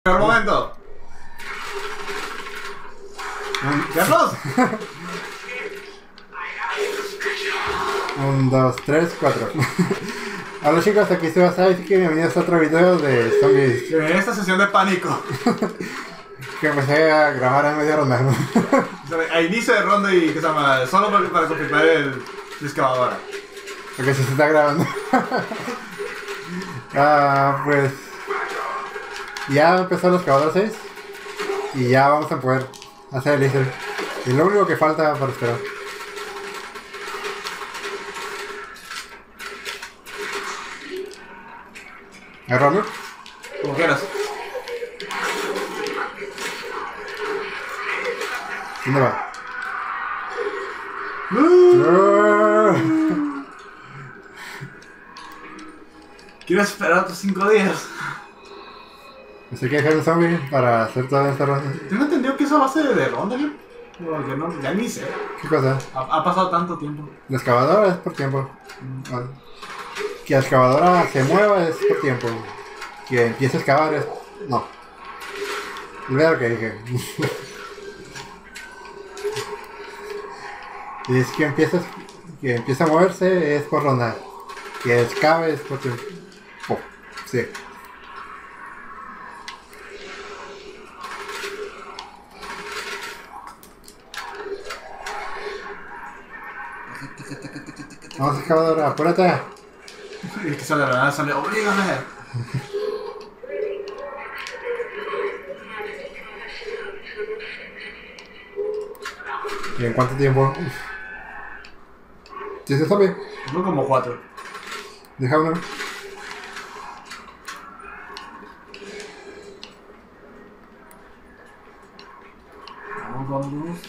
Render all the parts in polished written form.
¡Peor momento! ¡Carlos! 1, 2, 3, 4. Hola chicos, aquí estoy Basai, que bienvenidos a otro video de zombies. En esta sesión de pánico. Que empecé a grabar a media ronda. A inicio de ronda y que se llama solo para confirmar la excavadora. Porque se está grabando. Pues ya empezó la excavadora 6 y ya vamos a poder hacer el easter. Y lo único que falta para esperar. ¿Agarrarlo? Como quieras. ¿Dónde va? Quiero esperar otros 5 días. Pues hay que dejar un zombie para hacer toda esta ronda. Tengo entendido que eso va a ser de ronda, ¿no? Porque no, ya ni sé. ¿Qué cosa? Ha pasado tanto tiempo. La excavadora es por tiempo. Que la excavadora se mueva es por tiempo. Que empiece a excavar es... No. Olvida lo que dije. Y es que empieza a moverse es por ronda. Que excave es por tiempo. Oh, sí. Vamos, excavadora, apúrate. Y que sale de la nada, sale, obrígame. ¿Y en cuánto tiempo? ¿Sí se sabe? Tengo como 4. Deja uno. Vamos.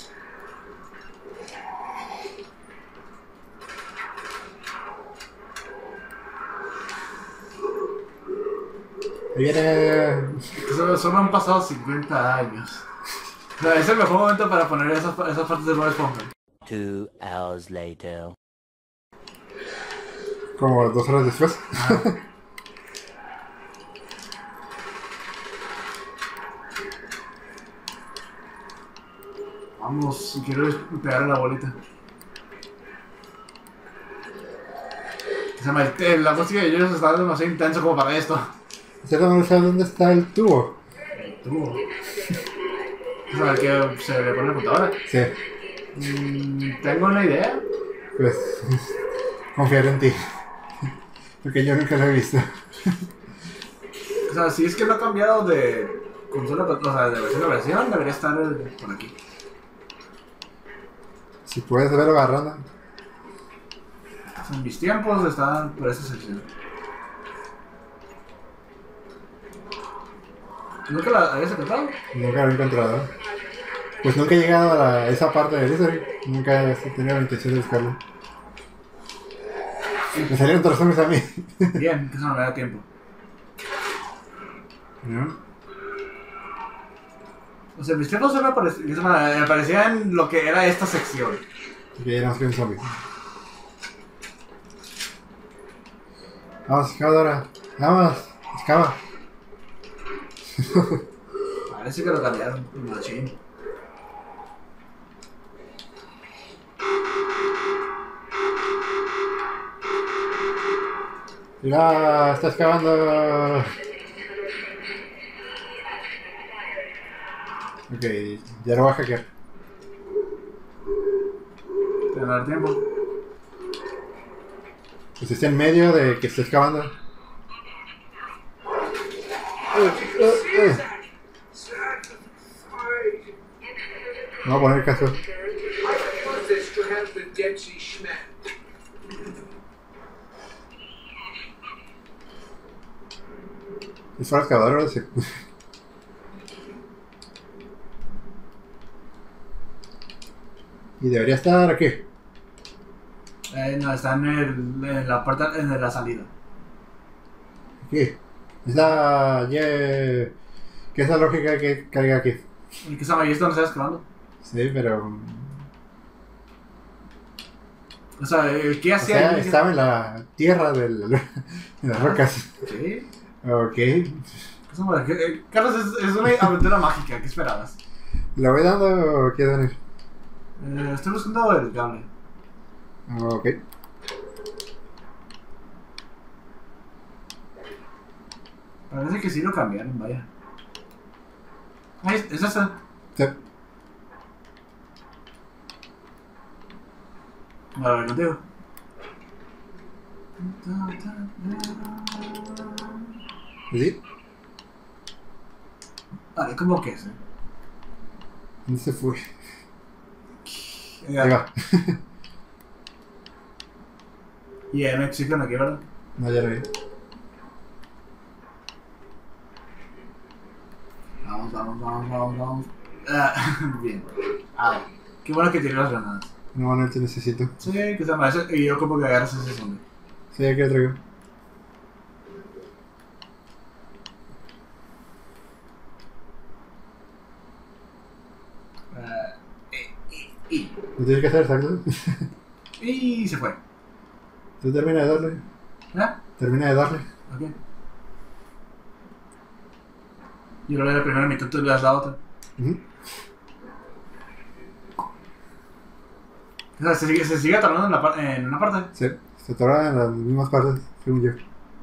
Ahí viene. Solo han pasado 50 años. O sea, es el mejor momento para poner esas partes de Bob Esponja. 2 hours later. Como 2 horas después. Vamos, si quiero pegar a la bolita. Se llama la música de ellos está demasiado intenso como para esto. ¿Cierto? No sé dónde está el tubo. El tubo. O sea, que se le pone la computadora. Sí. Tengo una idea. Pues confiar en ti. Porque yo nunca lo he visto. O sea, si es que no ha cambiado de consola, o sea, de versión a versión, debería estar por aquí. Si puedes verlo agarrando. O sea, en mis tiempos está por esa sección. ¿Nunca la habías encontrado? Nunca lo he encontrado. Pues nunca he llegado a esa parte del history. Nunca he tenido la intención de buscarlo. Me salieron todos los zombies a mí. Bien, que eso no me da tiempo. ¿No? O sea, mis tiempos solo me aparecían lo que era esta sección. Ok, ya nos queda un zombie. Vamos, excavadora. Vamos, excava. Parece que lo cambiaron, machín. Mira, está excavando. Ok, ya lo voy a hackear. Te va a dar tiempo. Pues está en medio de que esté excavando. No voy a poner caso. Es para excavador ahora sí. Y debería estar aquí. No, está en la puerta, en la salida. Aquí. Es la... ¿Qué es la lógica que carga aquí? ¿Y qué se llama? ¿Y esto no está excavando? Sí, pero... O sea, ¿qué O hacía sea, ahí? estaba en la tierra de las rocas. Sí. Ok. Carlos, es una aventura mágica, ¿qué esperabas? ¿Le voy dando o quieres venir? Estoy buscando el cable. Ok. Parece que sí lo cambiaron, vaya. Ahí, es esa. Sí. A ver, contigo. ¿Sí? Vale, ¿cómo que es? ¿Dónde se fue? Ahí Ya. va. Y ya no existen aquí, ¿verdad? No, ya lo vi. Vamos. Bien. Qué bueno que tiré las granadas. No, no te necesito. Sí, que se me hace. Y yo como que agarras ese zombie. Sí, aquí lo traigo. Lo tienes que hacer, exacto. Y se fue. Tú termina de darle. ¿Eh? Termina de darle. Ok. Yo lo veo la primera mitad, tú le das la otra. Ujú. O sea, se sigue atorando en una parte. Sí, se atora en las mismas partes, según yo.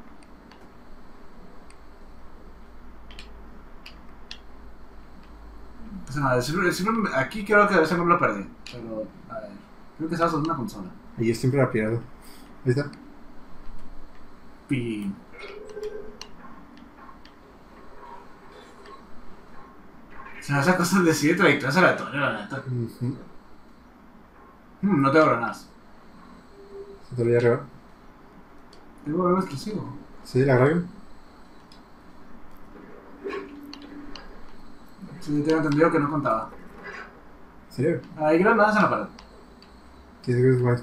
O sea, nada, siempre, aquí creo que siempre lo perdí. Pero, a ver. Creo que estaba sobre una consola. Ayer siempre la pierdo. Ahí está. Pin. O sea, esa cosa decide trayectorias aleatorias, la neta. Ujú. No tengo granadas. Se te lo lleva arriba. Tengo algo exclusivo. Sí, la agarro. Sí, tengo entendido que no contaba. ¿En serio? Hay granadas en la pared. ¿Tienes que jugar?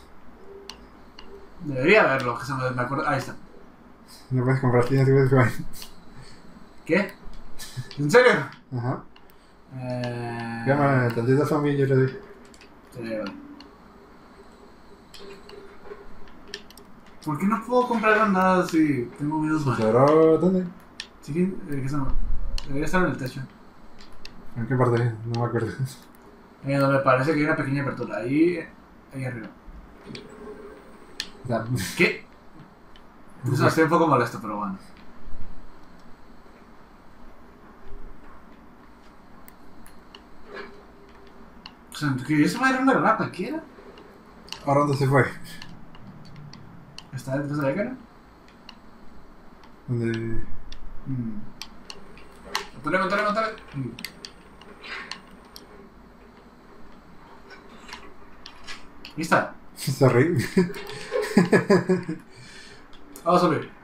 Debería haberlo, que se me acuerdo. Ahí está. No puedes comprar, tienes que jugar. ¿Qué? ¿En serio? Ajá. Llama tantito zombie, yo le doy. Sí, vale. ¿Por qué no puedo comprar granadas si tengo videos bajos? ¿Pero dónde? Sí, que se me... Debería estar en el techo. ¿En qué parte? No me acuerdo. Donde parece que hay una pequeña apertura. Ahí arriba. O sea, ¿Qué? O sea, estoy un poco molesto, pero bueno. O sea, que eso va a ir una granada cualquiera. ¿ahora dónde se fue? ¿Está detrás de la cara? ¿Dónde? Montale. Ahí está. Está horrible. Vamos a subir.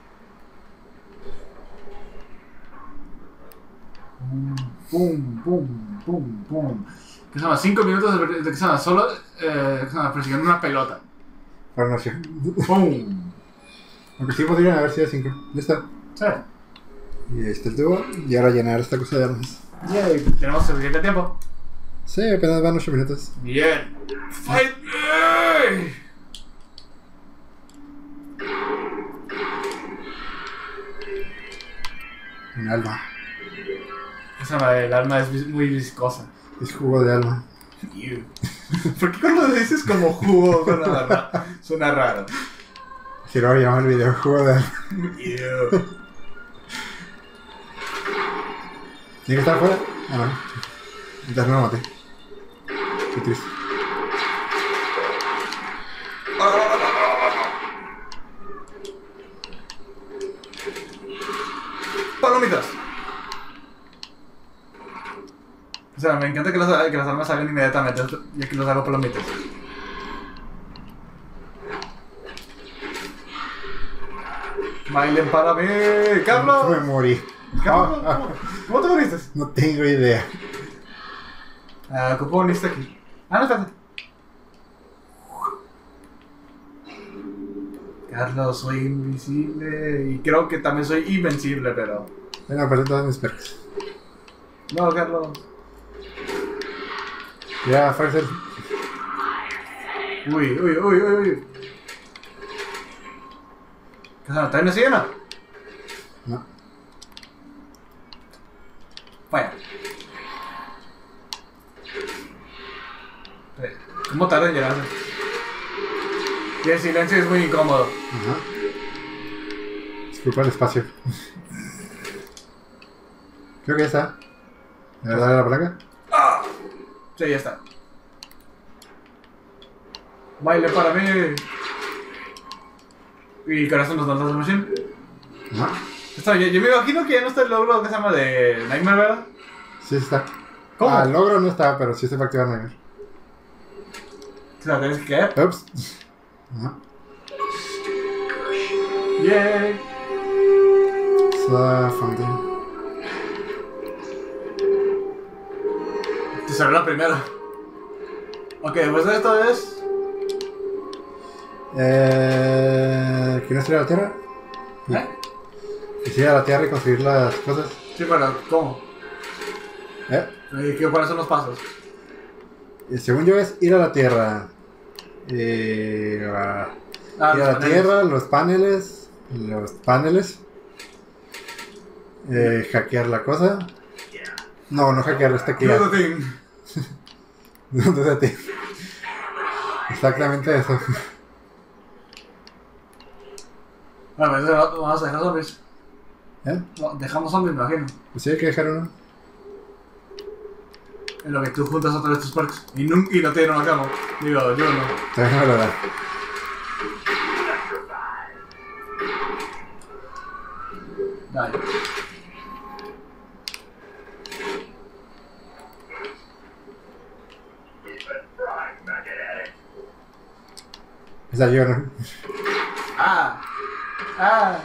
Pum. Que son 5 minutos de que se solo persiguiendo una pelota. Ahora no sé. Pum. Aunque sí podrían haber sido 5. ¿Listo? Sí. Y ahí está el tubo. Y ahora llenar esta cosa de armas. Yay. Tenemos suficiente tiempo. Sí, apenas van 8 minutos. Bien. Fight me. Un alma. El alma es muy viscosa. Es jugo de alma. Ew. ¿Por qué cuando dices como jugo suena raro? Si lo llama el video jugo de alma. Ew. ¿Tiene que estar afuera? Ah, no. Entonces no lo maté. Qué triste. Palomitas. O sea, me encanta que las armas salgan inmediatamente, ya que los hago palomitas. Bailen para mí, Carlos. Me morí. Carlos, ¿cómo te moriste? No tengo idea. ¿Cómo viniste aquí? No, espérate. Carlos, soy invisible y creo que también soy invencible, pero... Venga, perdí todas mis perks. No, Carlos. Ya, Farcel. Uy. ¿Qué tal? ¿También me siguen? No. Vaya. ¿Cómo tarda en llegar? Y el silencio es muy incómodo. Ajá. Disculpa el espacio. Creo que ya está. ¿Me vas a dar la placa? ¡Ah! Sí, ya está. Baile para mí. Y corazón nos da machine. Ajá. Está, yo me imagino que ya no está el logro que se llama de Nightmare, ¿verdad? Sí está. ¿Cómo? Ah, el logro no está, pero sí se va a activar Nightmare. O sea, tienes que caer. Ups. Ajá. Yay. Está Fountain. Te salió la primera. Ok, pues esto es. ¿Quieres ir a la Tierra? ¿Eh? Quisiera ir a la Tierra y conseguir las cosas. Sí, pero ¿cómo? ¿Cuáles son los pasos? Según yo es ir a la Tierra. Ir a la Tierra, los paneles. Hackear la cosa. No hackear, está aquí. Do the thing. Do the thing. Exactamente eso. Bueno, pues vamos a dejar zombies. No, dejamos zombies, me imagino. Pues sí, hay que dejar uno. En lo que tú juntas otra vez tus perks. Y no te dieron a cabo. Digo, yo no. Todavía no me lo da. Dale. Esa yo no. ¡Ah! ¡Ah!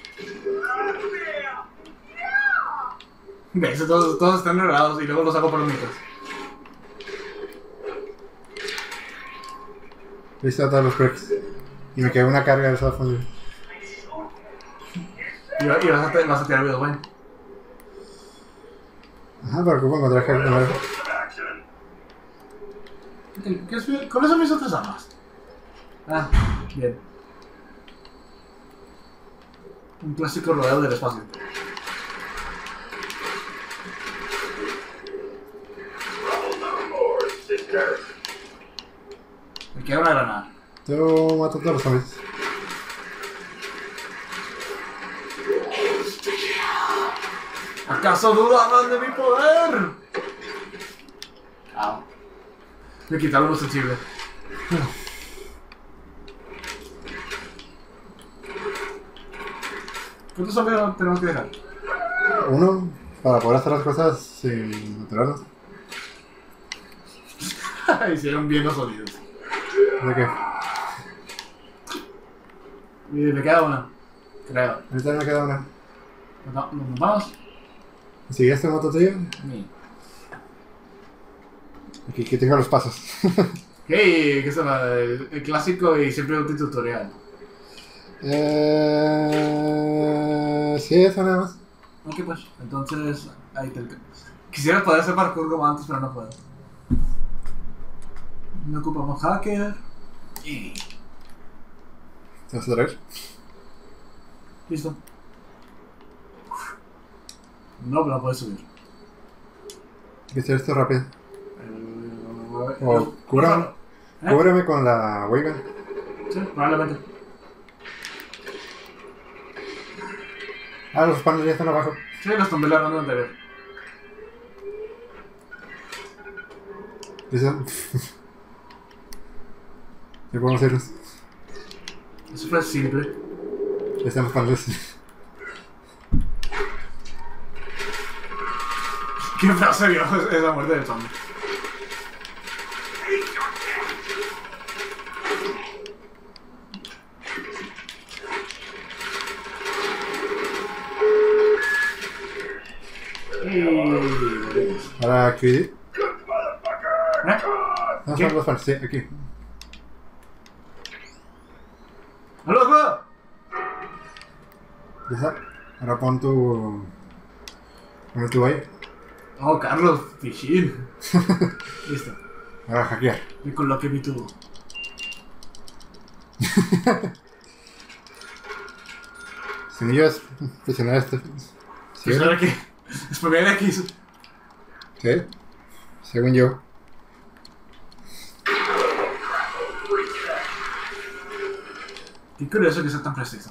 ¿Ves? Todos están enredados y luego los hago por los mitos. Listo todos los perks. Y me quedó una carga de esa fondo. Y vas a tirar video, bueno. Ajá, pero ¿cómo encontrar carga? Con eso mis otras armas. Ah, bien. Un clásico rodeo del espacio. Me queda una granada. Tú matas a todos los zombies. ¿Acaso dudaban de mi poder? Ah. Me quitaron lo sensible. ¿Cuántos zombies tenemos que dejar? Uno, para poder hacer las cosas sin matarlos. Hicieron bien los sonidos. ¿De qué? Y me queda una, creo. Ahorita me queda una. ¿Nos vamos? ¿Sigue este moto tuyo? Sí. Aquí te dejo los pasos. Hey, ¿qué se llama? El clásico y siempre útil tutorial. Sí, eso nada más. Ok, pues, entonces, ahí te... Quisiera poder hacer parkour como antes, pero no puedo. No ocupamos hacker. Y... ¿Te vas a traer? Listo. No, pero no puedes subir. Hay que hacer esto rápido. O O cúbrame con la Waygun. Sí, probablemente. Ah, los paneles ya están abajo. Sí, los tomé la ronda anterior. ¿Listo? Ya podemos irnos. Eso fue simple. Ya están los paneles. ¿Qué frase vio esa muerte del zombie? Ahora aquí. ¿Eh? No, ¿Qué? son los paneles. Sí, aquí. ¡Aló, juego! Ya está. Ahora pon tu. Pon tu ahí. Oh, Carlos, Fichín. Listo. Ahora hackear. Me coloqué mi tubo. Si no yo es presionar este. ¿Sí? Pues ahora que. Después de aquí. Sí, según yo. Qué curioso que sea tan preciso.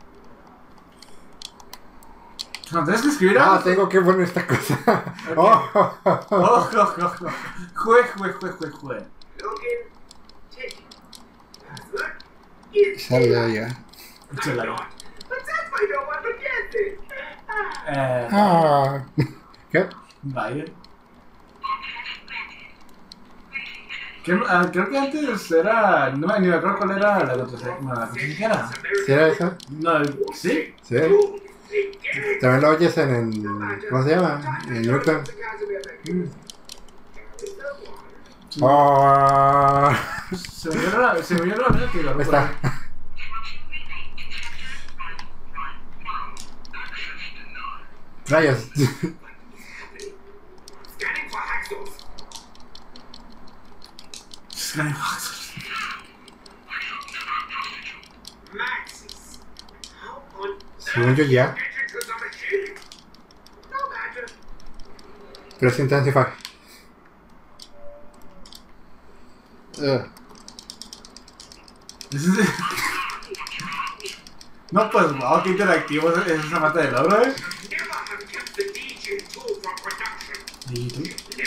No, tienes que escribir Ah, algo. tengo que poner esta cosa. Ok. Oh, Jue. Sale ya. Échala ahí. Ah. ¿Qué? Vaya. Creo que antes era. No ni me acuerdo cuál era la contraseña. No, la contraseña que era. ¿Sí era eso? No, ¿sí? Sí. También lo oyes en el. ¿Cómo se llama? En YouTube. Oh. Se me dio la vez que agarró. Ahí está. Rayos. Según yo ya. Press intensify. No, pues, wow, qué interactivo es esa mata de logro, ¿Y tú?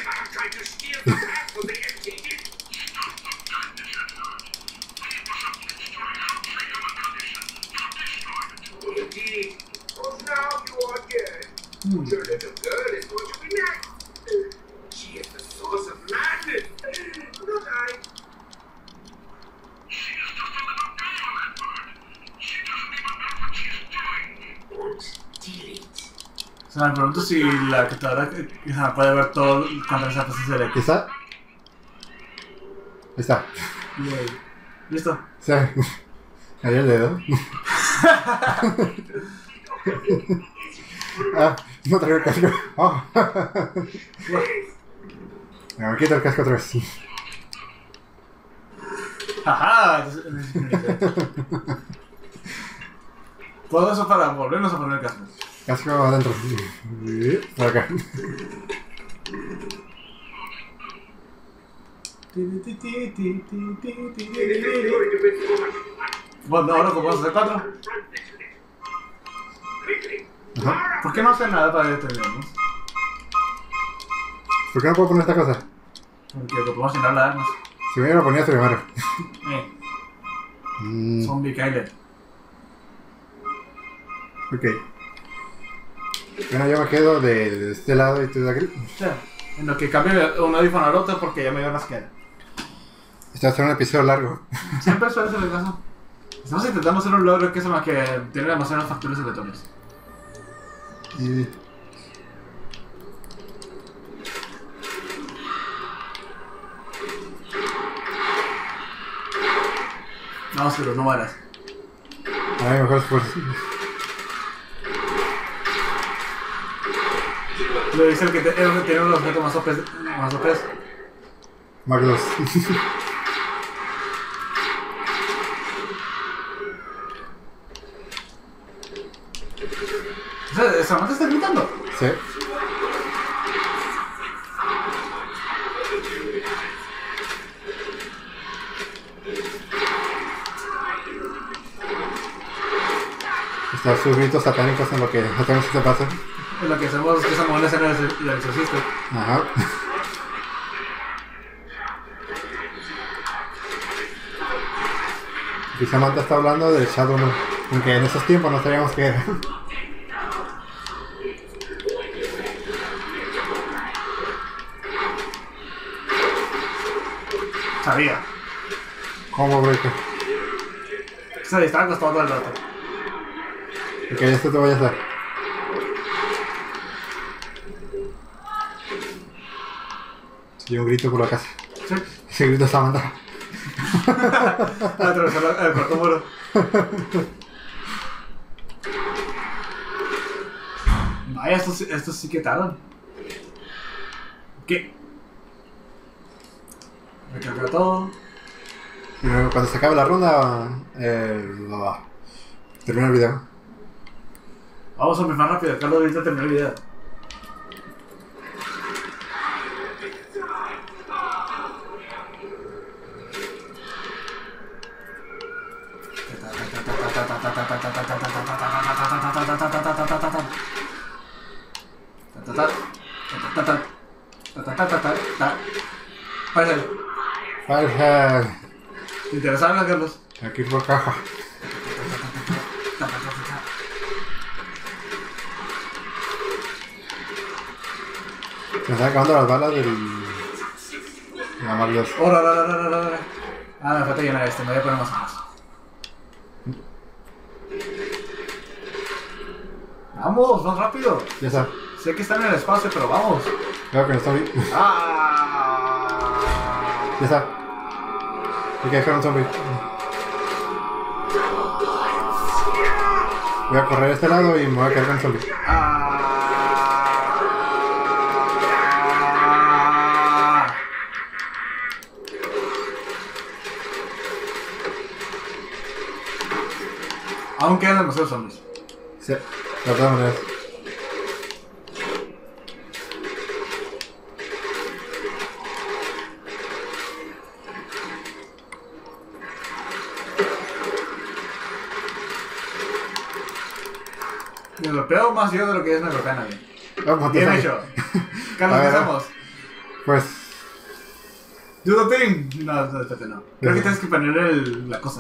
Your little girl is going to be next. She is the source of madness. Not I. O sea, me pregunto si la computadora puede ver todo cuando esa cosa se le ¿Qué está? Ahí está. ¿Listo? Sí. Ahí el dedo. Ah, no traigo el casco. Oh. Me quito el casco otra vez. Ajá. Todo eso para volvernos a poner el casco. Casco adentro. Por acá. Bueno, ahora como vamos a hacer 4. Ajá. ¿Por qué no hace nada para detenernos? ¿Por qué no puedo poner esta cosa? Porque lo podemos llenar las armas. Si me lo ponía primero. Zombie Kyler. Ok. Bueno, yo me quedo de este lado y tú de aquí. O sea, en lo que cambie un audífono al otro porque ya me dio rasquera. Este va a ser un episodio largo. Siempre suele ser el caso. Estamos intentando hacer un logro que es que tiene demasiadas facturas electrónicas. Y... Vamos, pero no mueras. A mí mejor esfuerzo. Lo dice el que tiene unos objetos más OPs. Magnus. O sea, ¿Samantha está gritando? Sí. Estos sus gritos satánicos en lo que hacemos este paso. En lo que hacemos es que Samuel es el exorcista. Ajá. Y Samantha está hablando del Shadow Moon. Aunque en esos tiempos no sabíamos qué era. Sabía. ¿Cómo, Breaker? Se distrae acostado todo el rato. Ok, esto te voy a hacer. Y un grito por la casa. Sí. Ese grito es Samantha. Atravesó el cuarto muro. Vaya, estos sí que tardan. ¿Qué? Recarga todo. Y luego, cuando se acabe la ronda, termina el video. Vamos a empezar rápido, Carlos ahorita terminó el video. Ta, ta, ta, ta, ta, ta, ta, ta, ta, ta. Pásale. Falja. ¿Te interesaron, Carlos? Aquí por caja. Ta, ta, ta, ta, ta. Me están acabando las balas del. La más dos. Ora, ora, ora, ora, ora. Ah, me falta llenar este, me voy a poner más atrás. Vamos, más rápido. Ya está. Sé que están en el espacio, pero vamos. Creo que no está bien. Ah. Ya está. Hay que dejar un zombie. Voy a correr a este lado y me voy a quedar con un zombie. Ah. Aún quedan demasiados zombies. Sí, de todas maneras. Me golpeo más yo de lo que ellos me golpean a mí. Vamos, Bien entonces. hecho. Carlos, A ¿qué ver, hacemos? Pues, Do the thing. No, espérate, no. Creo que tienes que poner la cosa.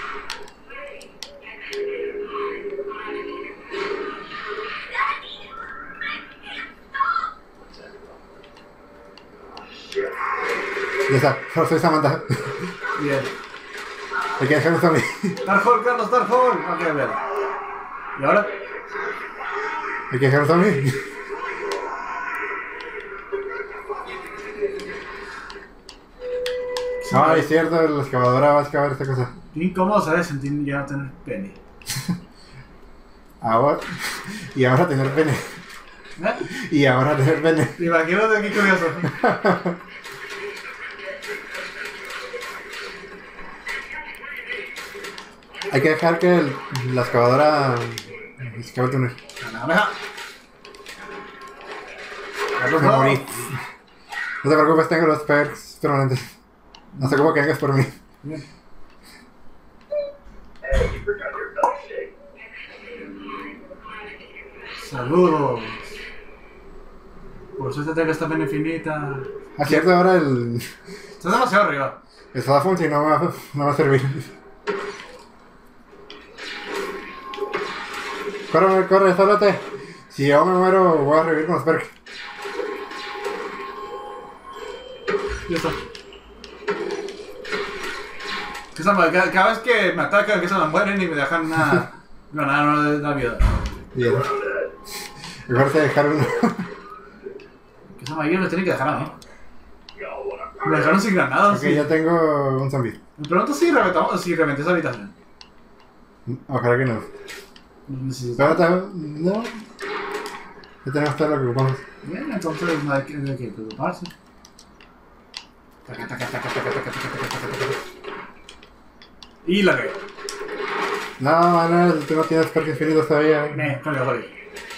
ya está. Solo soy Samantha. Bien. Hay que dejar un zombie. Dark Hole, Carlos, Dark Hole. Ok, a ver. ¿Y ahora? Hay que dejar un zombie. No, es cierto, la excavadora va a excavar esta cosa. Qué incómodo se debe sentir ya no tener pene. Ahora. Y ahora tener pene. ¿Eh? Y ahora tener pene. Imagínate qué curioso. Hay que dejar que la excavadora excave el túnel. Naranja. Carlos, Me no. morí. No te preocupes, tengo los perks permanentes. No sé cómo que vengas por mí. Bien. Hey, you forgot your milkshake. Saludos. Por suerte tengo esta pena infinita. Ah, cierto, ahora el Estás demasiado arriba. Vodafone no va a servir. Corre, corre, sálvate. Si yo me muero, voy a revivir con los perks. Ya está. Que cada vez que me atacan, que se me mueren y me dejan una granada de la vida. Bien. Mejor te dejar uno. Que esa mayoría me tiene que dejar a mí. Me dejaron sin granadas. Ok, ya tengo un zombie. Me pregunto si reventé esa habitación. Ojalá que no. Necesitamos. Espérate, no. Ya tenemos todo lo que ocupamos. Bien, entonces no hay que preocuparse. Y la que. No, tú no tienes perks infinitos todavía. Cambio, joder.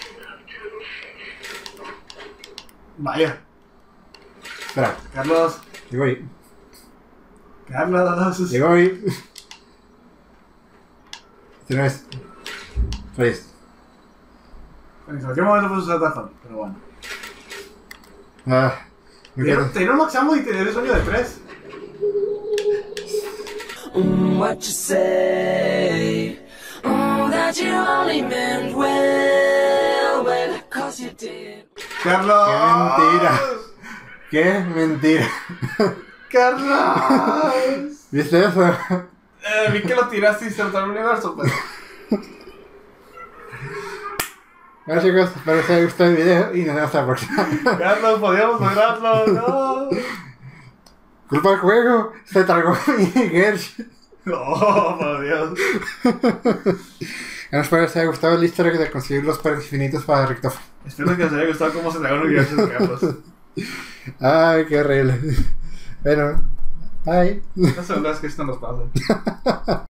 Vaya. Espera, Carlos. llego ahí. Carlos. Llego ahí. Tienes. Reyes. En cualquier momento puedes usar Dark, pero bueno. Ah, me quedo. Tener un máximo y tener el sueño de 3. What you say? That you only meant well, 'cause you did. ¡Carlos! ¡Qué mentira! ¡Carlos! ¿Viste eso? Vi que lo tiraste y se el universo, pero. Bueno chicos, espero que os haya gustado el video y nos vemos la próxima. Carlos, podíamos lograrlo, no. Culpa del juego, se tragó mi Gersh. Oh, por Dios. Espero que os haya gustado la historia de conseguir los perks infinitos para Richtofen. Espero que os haya gustado cómo se tragó un universo de Carlos. Ay, qué horrible. Bueno, bye. No sé, es que esto nos pasa.